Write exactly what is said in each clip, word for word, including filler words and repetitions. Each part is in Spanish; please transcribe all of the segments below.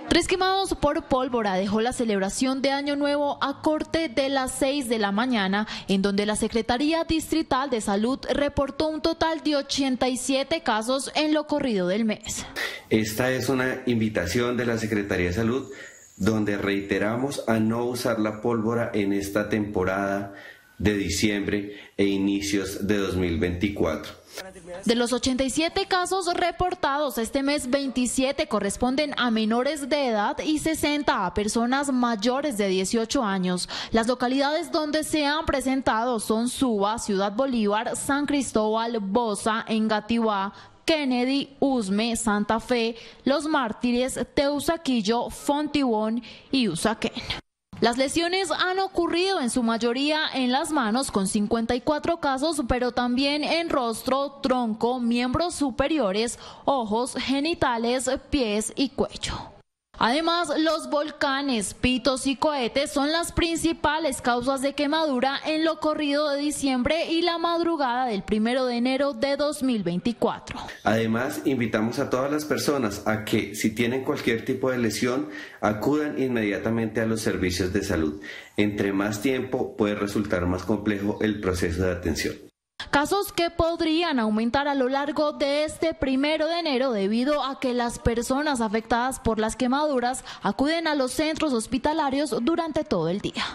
Tres quemados por pólvora dejó la celebración de Año Nuevo a corte de las seis de la mañana, en donde la Secretaría Distrital de Salud reportó un total de ochenta y siete casos en lo corrido del mes. Esta es una invitación de la Secretaría de Salud, donde reiteramos a no usar la pólvora en esta temporada de diciembre e inicios de dos mil veinticuatro. De los ochenta y siete casos reportados este mes, veintisiete corresponden a menores de edad y sesenta a personas mayores de dieciocho años. Las localidades donde se han presentado son Suba, Ciudad Bolívar, San Cristóbal, Bosa, Engativá, Kennedy, Usme, Santa Fe, Los Mártires, Teusaquillo, Fontibón y Usaquén. Las lesiones han ocurrido en su mayoría en las manos, con cincuenta y cuatro casos, pero también en rostro, tronco, miembros superiores, ojos, genitales, pies y cuello. Además, los volcanes, pitos y cohetes son las principales causas de quemadura en lo corrido de diciembre y la madrugada del primero de enero de dos mil veinticuatro. Además, invitamos a todas las personas a que, si tienen cualquier tipo de lesión, acudan inmediatamente a los servicios de salud. Entre más tiempo, puede resultar más complejo el proceso de atención. Casos que podrían aumentar a lo largo de este primero de enero debido a que las personas afectadas por las quemaduras acuden a los centros hospitalarios durante todo el día.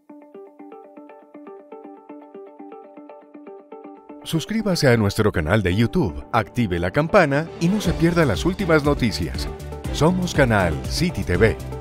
Suscríbase a nuestro canal de YouTube, active la campana y no se pierda las últimas noticias. Somos Canal City T V.